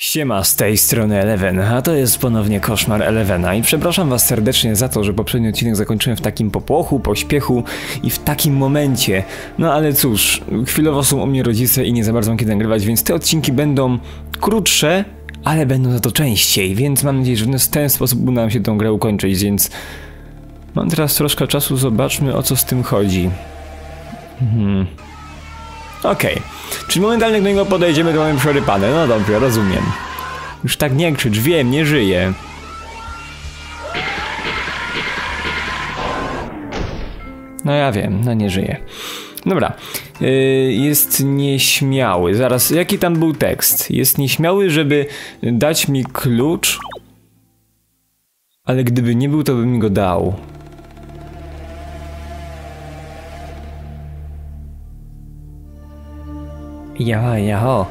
Siema, z tej strony Eleven, a to jest ponownie koszmar Elevena i przepraszam was serdecznie za to, że poprzedni odcinek zakończyłem w takim popłochu, pośpiechu i w takim momencie. No ale cóż, chwilowo są u mnie rodzice i nie za bardzo mam kiedy nagrywać, więc te odcinki będą krótsze, ale będą za to częściej, więc mam nadzieję, że w ten sposób uda nam się tę grę ukończyć, więc mam teraz troszkę czasu, zobaczmy o co z tym chodzi. Okej. Czyli momentalnie do niego podejdziemy, to mamy przerypane. No dobrze, rozumiem. Już tak nie krzycz, wiem, nie żyje. No ja wiem, no nie żyje. Dobra. Jest nieśmiały. Zaraz, jaki tam był tekst? Jest nieśmiały, żeby dać mi klucz. Ale gdyby nie był, to bym mi go dał. Jaho.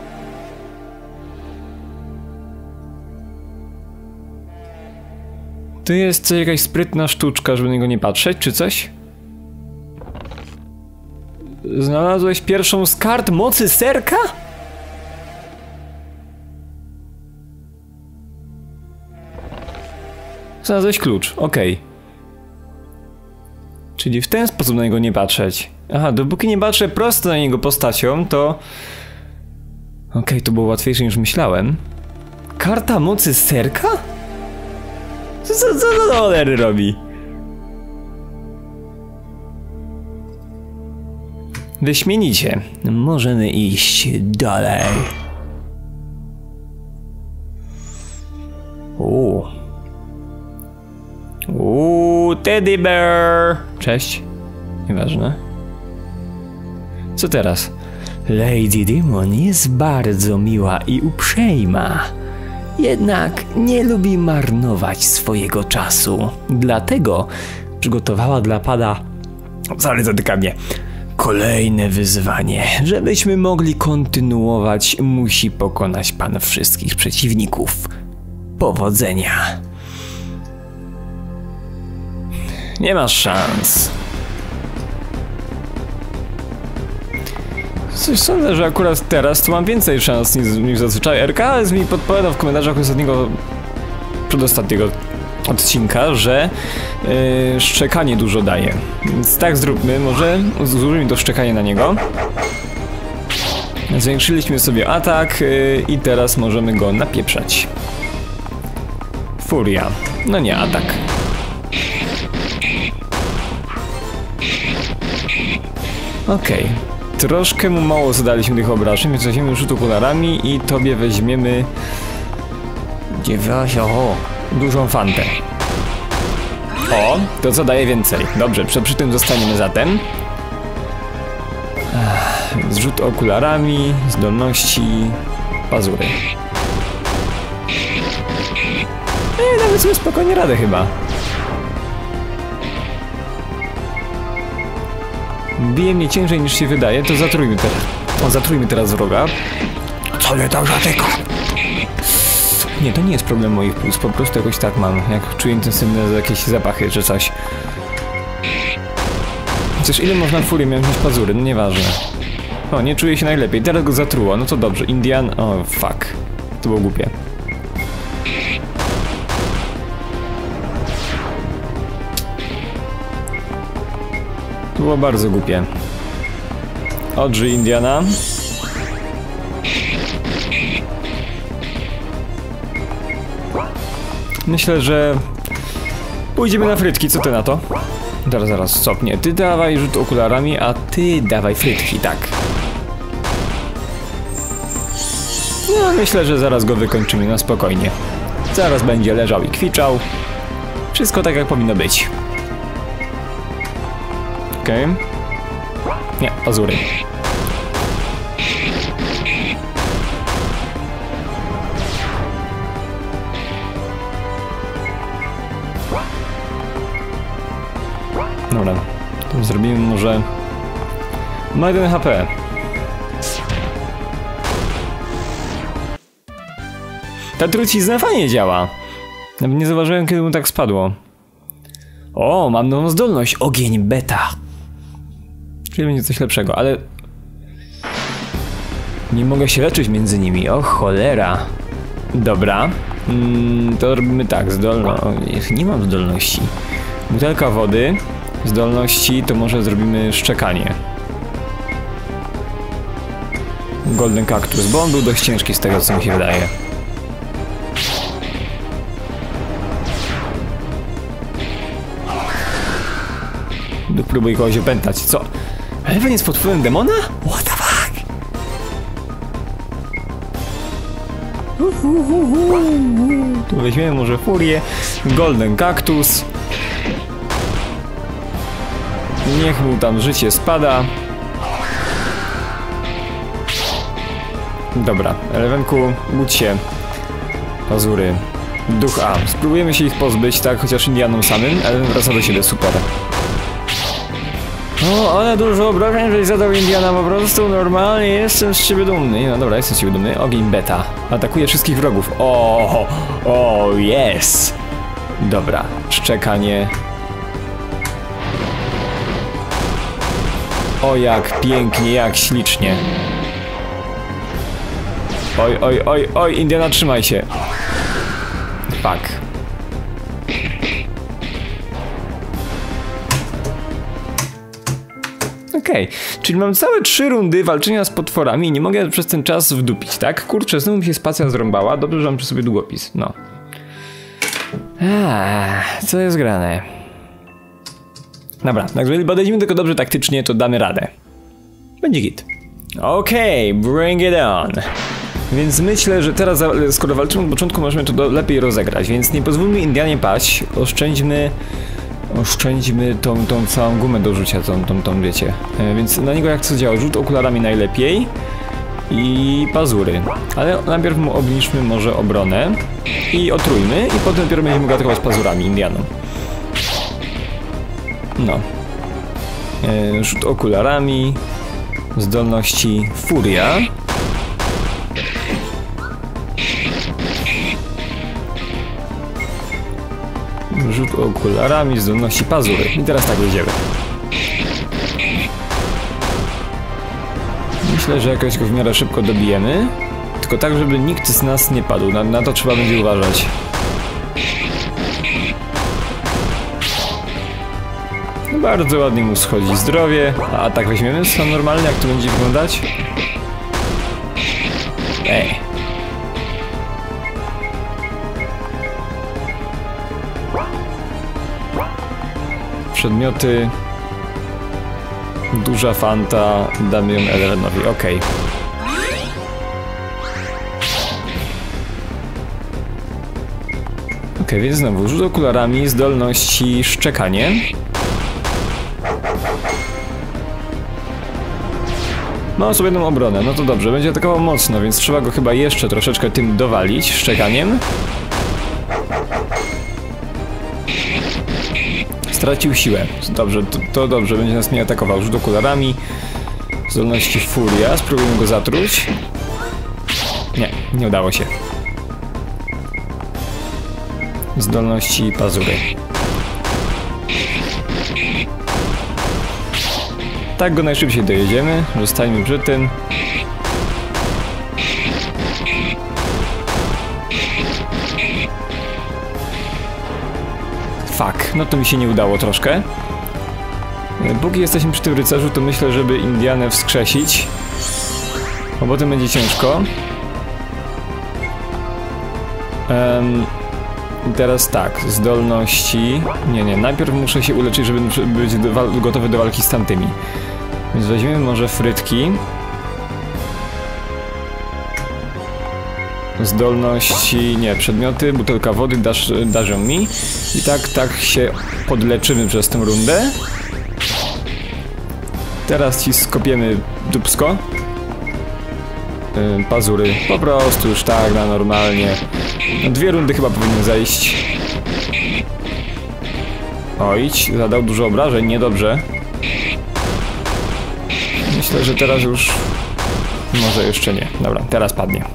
To jest jakaś sprytna sztuczka, żeby na niego nie patrzeć, czy coś? Znalazłeś pierwszą z kart mocy serka? Znalazłeś klucz, okej. Czyli w ten sposób na niego nie patrzeć. Aha, dopóki nie patrzę prosto na niego postacią, to... Okej, to było łatwiejsze niż myślałem. Karta mocy serka? Co to cholery robi? Wyśmienicie. Możemy iść dalej. Teddy bear! Cześć. Nieważne. Co teraz? Lady Demon jest bardzo miła i uprzejma. Jednak nie lubi marnować swojego czasu. Dlatego przygotowała dla pada... Sorry, zatyka mnie. Kolejne wyzwanie. Żebyśmy mogli kontynuować, musi pokonać pan wszystkich przeciwników. Powodzenia. Nie masz szans. Coś sądzę, że akurat teraz to mam więcej szans niż zazwyczaj. RKS mi podpowiadał w komentarzach przedostatniego odcinka, że szczekanie dużo daje. Więc tak zróbmy, może zużyjmy to szczekanie na niego. Zwiększyliśmy sobie atak i teraz możemy go napieprzać. Furia. No nie atak. Okej. Troszkę mu mało zadaliśmy tych obrażeń, więc weźmiemy rzut okularami i tobie weźmiemy... dużą fantę. O, to zadaje więcej. Dobrze, przy tym zostaniemy zatem. Zrzut okularami, zdolności, pazury. Nawet sobie spokojnie radę chyba. Bije mnie ciężej niż się wydaje, to zatrójmy teraz. Zatrójmy teraz wroga. Co mnie tak zatyka? Nie, to nie jest problem moich puls, po prostu jakoś tak mam. Jak czuję intensywne jakieś zapachy czy coś. Chociaż ile można furii mieć pazury? No nieważne. O, nie czuję się najlepiej. Teraz go zatruło, no to dobrze. Indian... O, fuck. To było głupie. To było bardzo głupie. Odżyj Indiana. Myślę, że pójdziemy na frytki, co ty na to? Zaraz, stop, nie. Ty dawaj rzut okularami, a ty dawaj frytki, tak. No, myślę, że zaraz go wykończymy na spokojnie. Zaraz będzie leżał i kwiczał. Wszystko tak, jak powinno być. Okej. Nie, pazury. Dobra, to zrobimy może... Ma 1 HP. Ta trucizna fajnie działa. Nawet nie zauważyłem, kiedy mu tak spadło. O, mam nową zdolność. Ogień beta. Czyli będzie coś lepszego, ale... Nie mogę się leczyć między nimi, o cholera. Dobra. To robimy tak, nie mam zdolności. Butelka wody. Zdolności to może zrobimy szczekanie. Golden Cactus, bo on był dość ciężki z tego, co mi się wydaje. Próbuj kogoś opętać, co? Eleven jest pod wpływem demona? What the fuck? Tu weźmiemy może furię. Golden Cactus. Niech mu tam życie spada. Dobra, Elevenku, budź się. Pazury. Duch A. Spróbujemy się ich pozbyć, tak? Chociaż Indianom samym. Eleven wraca do siebie, super. O, ale dużo obrażeń, żeś zadał Indiana, po prostu normalnie jestem z ciebie dumny. No dobra, jestem z ciebie dumny. Ogień beta. Atakuje wszystkich wrogów. O, yes. Dobra, szczekanie. O, jak pięknie, jak ślicznie. Oj, Indiana, trzymaj się. Fuck. Okej, czyli mam całe 3 rundy walczenia z potworami i nie mogę przez ten czas wdupić, tak? Kurczę, znowu mi się spacja zrąbała, dobrze, że mam przy sobie długopis, no. Co jest grane? Dobra, także jeżeli podejdziemy tylko dobrze taktycznie, to damy radę. Będzie git. Okej, bring it on. Więc myślę, że teraz, skoro walczymy od początku, możemy to lepiej rozegrać, więc nie pozwólmy Indianie paść, oszczędźmy tą całą gumę do rzucia, tą wiecie. Więc na niego jak co działa? Rzut okularami najlepiej i pazury. Ale najpierw mu obniżmy może obronę i otrójmy i potem dopiero będziemy go atakować pazurami Indianom. No. Rzut okularami, zdolności furia. Rzut okularami, zdolności pazury. I teraz tak będziemy. Myślę, że jakoś go w miarę szybko dobijemy. Tylko tak, żeby nikt z nas nie padł. Na to trzeba będzie uważać. No bardzo ładnie mu schodzi zdrowie. A tak weźmiemy stan normalny, jak to będzie wyglądać? Przedmioty. Duża fanta. Damy ją Elevenowi, okej. Okej, więc znowu rzut okularami, zdolności szczekanie. Ma sobie jedną obronę, no to dobrze, będzie atakował mocno, więc trzeba go chyba jeszcze troszeczkę tym dowalić, szczekaniem. Stracił siłę. Dobrze, to dobrze, będzie nas nie atakował. Rzut okularami, zdolności furia, spróbujmy go zatruć. Nie udało się. Zdolności pazury. Tak go najszybciej dojedziemy, zostańmy przy tym. Fuck, no to mi się nie udało troszkę. Póki jesteśmy przy tym rycerzu, to myślę, żeby Indianę wskrzesić. Bo potem będzie ciężko. I teraz tak, zdolności... Nie, najpierw muszę się uleczyć, żeby być gotowy do walki z tamtymi. Więc weźmiemy może frytki. Zdolności... nie, przedmioty, butelka wody darzą mi. I tak się podleczymy przez tę rundę. Teraz ci skopiemy dupsko. Pazury, po prostu już tak, na normalnie. No 2 rundy chyba powinny zejść. Ojć, zadał dużo obrażeń, niedobrze. Myślę, że teraz już... może jeszcze nie. Dobra, teraz padnie.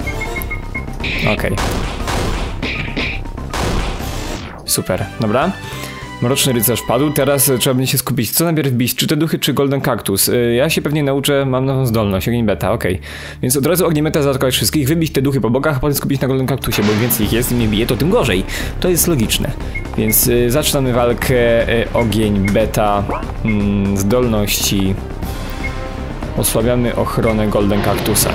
Okej. Super, dobra. Mroczny rycerz padł, teraz trzeba będzie się skupić. Co najpierw bić? Czy te duchy, czy Golden Cactus? Ja się pewnie nauczę, mam nową zdolność, ogień beta, okej. Więc od razu ogniem beta zaatakować wszystkich, wybić te duchy po bokach, a potem skupić na Golden Cactusie, bo im więcej ich jest, im mnie bije, to tym gorzej. To jest logiczne. Więc zaczynamy walkę, ogień beta, zdolności. Osłabiamy ochronę Golden Cactusa.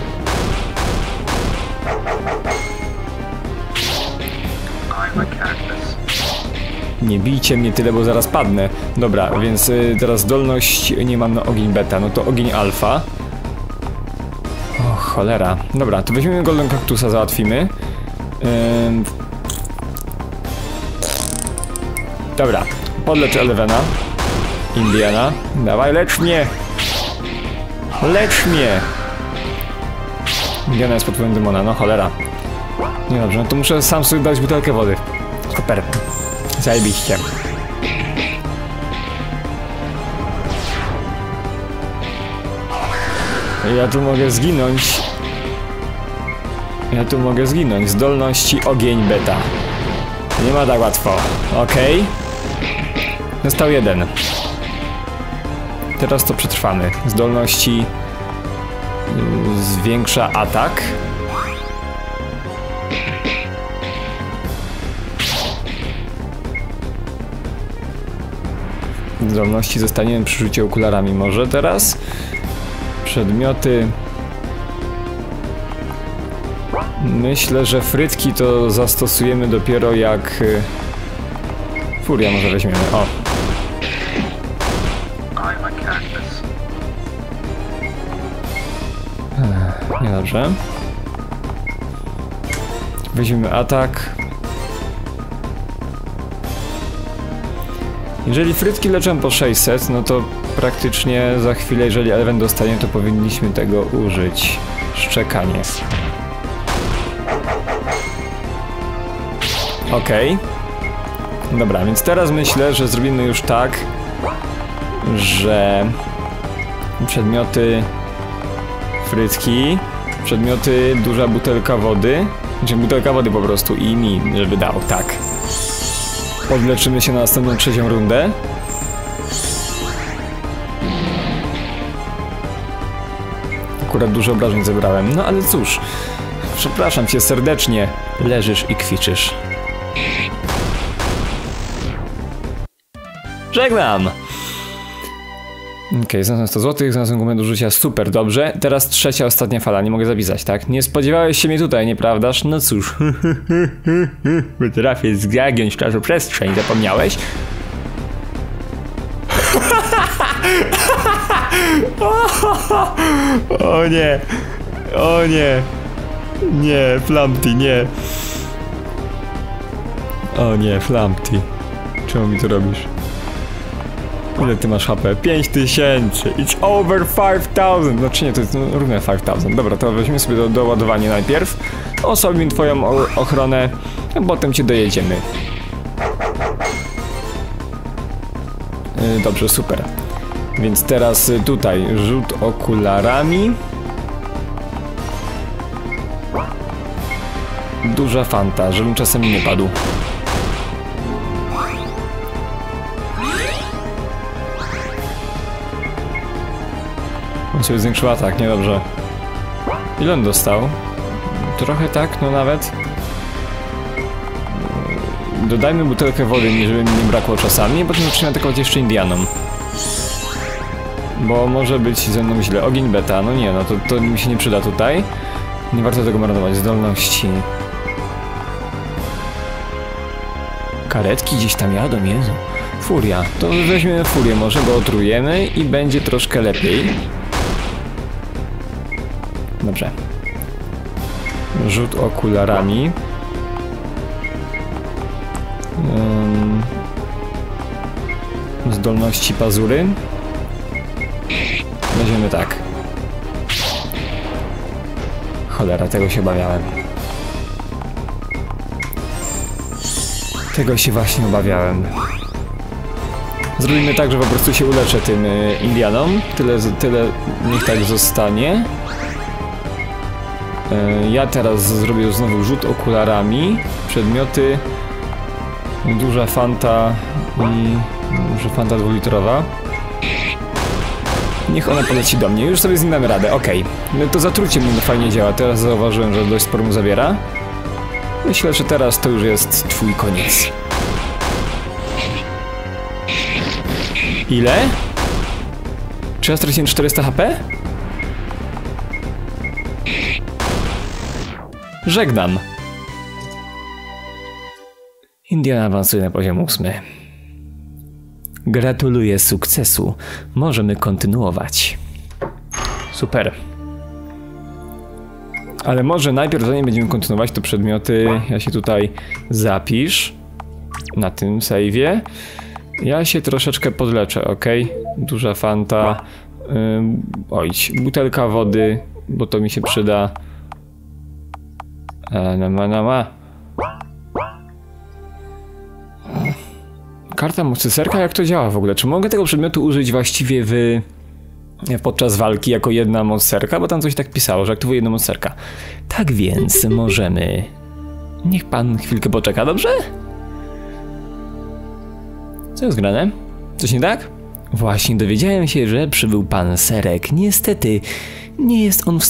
Nie bijcie mnie tyle, bo zaraz padnę. Dobra, więc teraz zdolność nie mam na ogień beta, no to ogień alfa. O cholera. Dobra, to weźmiemy Golden Cactusa, załatwimy. Dobra, podlecz Elevena. Indiana. Dawaj, lecz mnie! Lecz mnie! Indiana jest pod wpływem demona, no cholera. Nie dobrze, no to muszę sam sobie dać butelkę wody. Super. Zajebiście. Ja tu mogę zginąć. Ja tu mogę zginąć. Zdolności ogień beta. Nie ma tak łatwo. Okej. Został jeden. Teraz to przetrwamy. Zdolności zwiększa atak. Zdolności zostaniemy przy rzucie okularami może teraz. Przedmioty. Myślę, że frytki to zastosujemy dopiero jak... Furia może weźmiemy, o. Niedobrze. Weźmiemy atak. Jeżeli frytki leczą po 600, no to praktycznie za chwilę, jeżeli Eleven dostanie, to powinniśmy tego użyć. Szczekanie. Okej. Dobra, więc teraz myślę, że zrobimy już tak, że przedmioty frytki, przedmioty duża butelka wody, znaczy butelka wody po prostu i mi, żeby dał, tak. Odleczymy się na następną trzecią rundę. Akurat dużo obrażeń zebrałem, no ale cóż. Przepraszam cię serdecznie. Leżysz i kwiczysz. Żegnam! Okej, znalazłem 100 zł, znalazłem gumę do rzucia, super, dobrze. Teraz trzecia, ostatnia fala, nie mogę zapisać, tak? Nie spodziewałeś się mnie tutaj, nieprawdaż? No cóż. Potrafię zgagiąć czasoprzestrzeń, zapomniałeś? O nie! O nie! Nie, Flumpty, nie! O nie, Flumpty. Czemu mi to robisz? Ile ty masz HP? 5000! It's over 5000! Znaczy nie, to jest równe 5000. Dobra, to weźmy sobie doładowanie najpierw. Osłabimy twoją ochronę, a potem cię dojedziemy. Dobrze, super. Więc teraz tutaj rzut okularami. Duża fanta, żebym czasem nie padł. On sobie zwiększył atak, niedobrze. Ile on dostał? Trochę tak, no nawet. Dodajmy butelkę wody, żeby mi nie brakło czasami, potem zaczniemy atakować jeszcze Indianom. Bo może być ze mną źle. Ogień beta, no nie, no to mi się nie przyda tutaj. Nie warto tego marnować. Zdolności. Karetki gdzieś tam jadą, Jezu. Furia. To weźmiemy furię, może go otrujemy i będzie troszkę lepiej. Dobrze. Rzut okularami. Zdolności pazury. Weźmiemy tak. Cholera, tego się obawiałem. Tego się właśnie obawiałem. Zrobimy tak, że po prostu się uleczę tym Indianom. Tyle niech tak zostanie. Ja teraz zrobię znowu rzut okularami. Przedmioty Duża Fanta i... może Fanta 2-litrowa. Niech ona poleci do mnie, już sobie z nim damy radę, okej. No to zatrucie mnie fajnie działa, teraz zauważyłem, że dość sporo mu zabiera. Myślę, że teraz to już jest twój koniec. Ile? Czy ja straciłem 400 HP? Żegnam. Indiana awansuje na poziom 8. Gratuluję sukcesu. Możemy kontynuować. Super. Ale może najpierw, zanim będziemy kontynuować, to przedmioty... Ja się tutaj zapisz. Na tym save'ie. Ja się troszeczkę podleczę, ok? Duża Fanta. Oj, butelka wody, bo to mi się przyda. Karta mocyserka, jak to działa w ogóle? Czy mogę tego przedmiotu użyć właściwie podczas walki jako jedna mocyserka? Bo tam coś tak pisało, że aktywuje jedną mocyserka. Tak więc możemy... Niech pan chwilkę poczeka, dobrze? Co jest grane? Coś nie tak? Właśnie dowiedziałem się, że przybył pan Serek. Niestety, nie jest on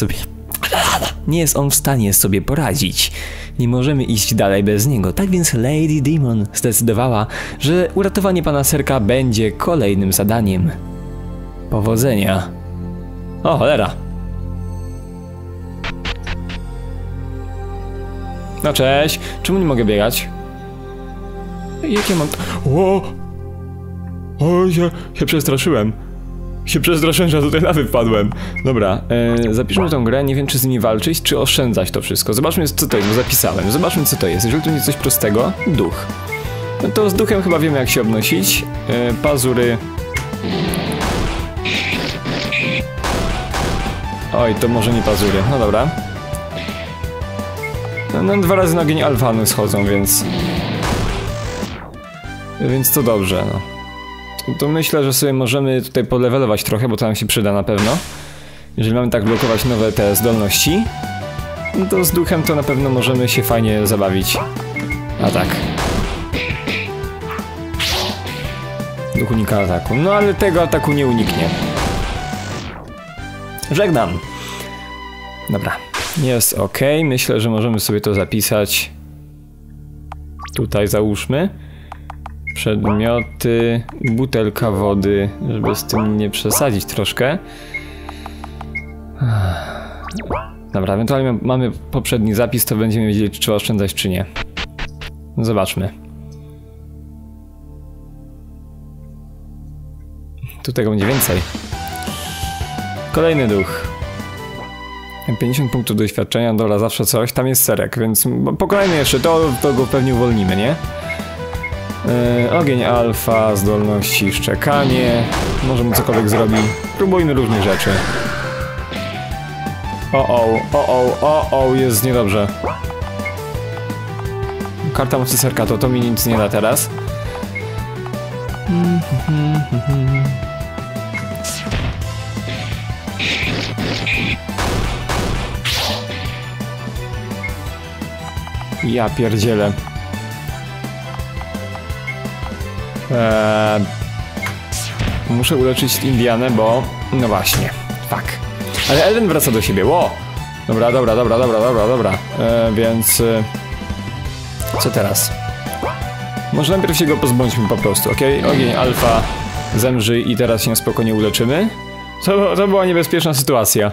w stanie sobie poradzić. Nie możemy iść dalej bez niego. Tak więc Lady Demon zdecydowała, że uratowanie pana Serka będzie kolejnym zadaniem. Powodzenia. O, cholera. No cześć. Czemu nie mogę biegać? Jakie mam... O, się przestraszyłem. Że ja tutaj lawy wpadłem. Dobra, zapiszmy tą grę. Nie wiem, czy z nimi walczyć, czy oszczędzać to wszystko. Zobaczmy, co to jest, bo zapisałem. Zobaczmy, co to jest. Jeżeli to nie coś prostego, duch. No to z duchem chyba wiemy, jak się obnosić. Pazury. Oj, to może nie pazury. No dobra. No 2 razy na ogień alfany schodzą, więc... Więc to dobrze, no. To myślę, że sobie możemy tutaj polevelować trochę, bo to nam się przyda na pewno. Jeżeli mamy tak blokować nowe te zdolności, no to z duchem to na pewno możemy się fajnie zabawić. A tak. Duch unika ataku. No ale tego ataku nie uniknie. Żegnam. Dobra. Jest ok. Myślę, że możemy sobie to zapisać. Tutaj załóżmy. Przedmioty, butelka wody, żeby z tym nie przesadzić troszkę. Dobra, ewentualnie mamy poprzedni zapis, to będziemy wiedzieli, czy trzeba oszczędzać, czy nie. Zobaczmy. Tu tego będzie więcej. Kolejny duch. 50 punktów doświadczenia, dobra, zawsze coś. Tam jest Serek, więc po kolejny jeszcze, to go pewnie uwolnimy, nie? Ogień alfa, zdolności szczekanie. Może mu cokolwiek zrobi. Próbujmy różnych rzeczy. Jest niedobrze. Karta mocy serka, to mi nic nie da teraz. Ja pierdzielę. Muszę uleczyć Indianę, bo... No właśnie, fuck. Ale Ellen wraca do siebie, ło! Dobra. Więc... Co teraz? Może najpierw się go pozbądźmy po prostu, okej? Ogień alfa zemrzy i teraz się spokojnie uleczymy. To była niebezpieczna sytuacja.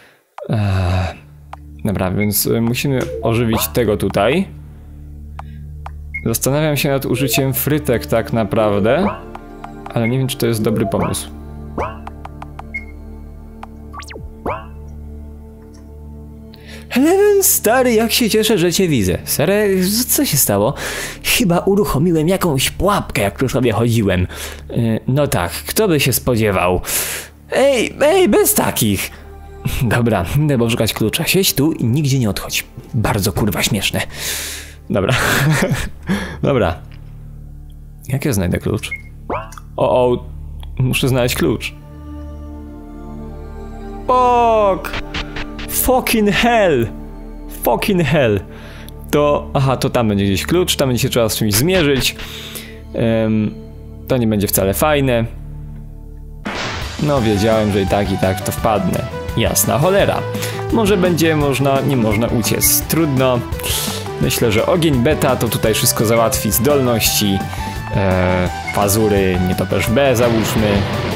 Dobra, więc musimy ożywić tego tutaj. Zastanawiam się nad użyciem frytek tak naprawdę, ale nie wiem, czy to jest dobry pomysł. Eleven, stary, jak się cieszę, że cię widzę. Stary, co się stało? Chyba uruchomiłem jakąś pułapkę, jak tu sobie chodziłem. No tak, kto by się spodziewał? Ej, bez takich! Dobra, idę poszukać klucza. Siedź tu i nigdzie nie odchodź. Bardzo kurwa śmieszne. Dobra. Dobra. Jak ja znajdę klucz? Muszę znaleźć klucz. Fucking hell! to... Aha, to tam będzie gdzieś klucz, tam będzie się trzeba z czymś zmierzyć. To nie będzie wcale fajne. No wiedziałem, że i tak to wpadnę. Jasna cholera. Może będzie nie można uciec. Trudno. Myślę, że ogień beta to tutaj wszystko załatwi. Zdolności, pazury, nietoperz B załóżmy.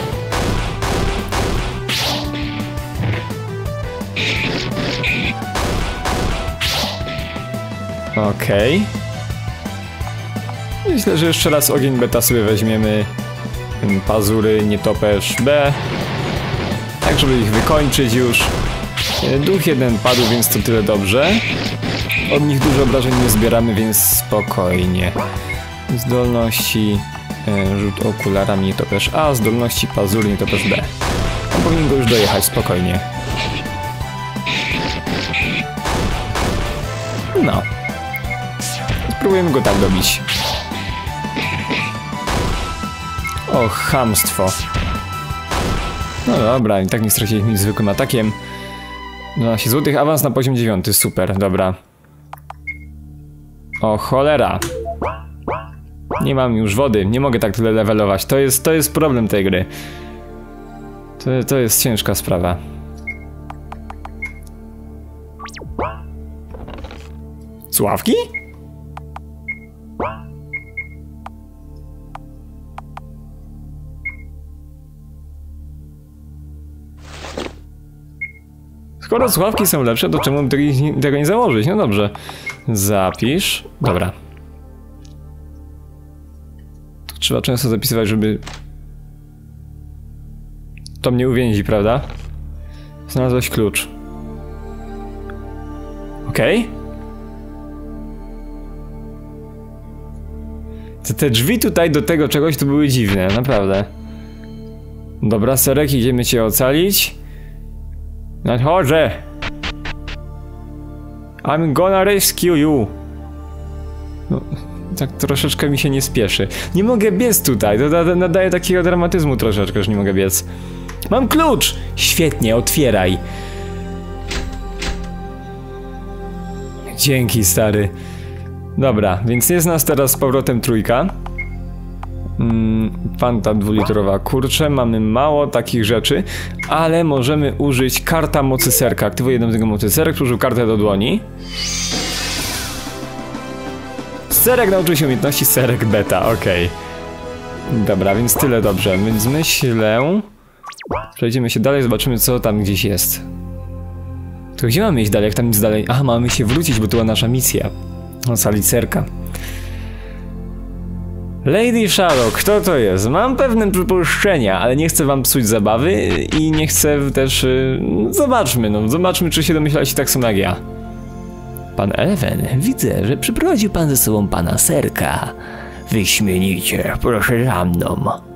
Okej. Myślę, że jeszcze raz ogień beta sobie weźmiemy. Pazury, nietoperz B. Tak, żeby ich wykończyć już. Duch jeden padł, więc to tyle dobrze. Od nich dużo obrażeń nie zbieramy, więc spokojnie. Zdolności, rzut okularami, nietoperz A. Zdolności, pazury, nietoperz B. On powinien go już dojechać spokojnie. No. Spróbujemy go tak dobić. O, chamstwo. No dobra, i tak nie straciliśmy nic zwykłym atakiem. 12 zł, awans na poziom 9, super, dobra. O cholera. Nie mam już wody, nie mogę tak tyle levelować, to jest problem tej gry. To jest ciężka sprawa. Sławki? Skoro sławki są lepsze, to czemu tego nie założyć? No dobrze. Zapisz. Dobra. To trzeba często zapisywać, żeby... To mnie uwięzi, prawda? Znalazłeś klucz. Okej. Te drzwi tutaj do tego czegoś to były dziwne, naprawdę. Dobra, Serek, idziemy cię ocalić. Nadchodzę! I'm gonna rescue you! No, tak troszeczkę mi się nie spieszy. Nie mogę biec tutaj, to nadaje takiego dramatyzmu troszeczkę, że nie mogę biec. Mam klucz! Świetnie, otwieraj! Dzięki, stary. Dobra, więc jest nas teraz z powrotem trójka. Fanta 2-litrowa, kurczę, mamy mało takich rzeczy, ale możemy użyć karta mocy Serka. Aktywuję jedną z tego mocy Serek, użył kartę do dłoni. Serek nauczył się umiejętności Serek beta, okej. Dobra, więc tyle dobrze, więc myślę... Przejdziemy się dalej, zobaczymy co tam gdzieś jest. To gdzie mamy iść dalej, jak tam nic dalej? Aha, mamy się wrócić, bo to była nasza misja. Ocalić Serka. Lady Shadow, kto to jest? Mam pewne przypuszczenia, ale nie chcę wam psuć zabawy i nie chcę też... zobaczmy, czy się domyślaliście tak samo jak ja. Pan Eleven, widzę, że przyprowadził pan ze sobą pana Serka. Wyśmienicie, proszę za mną.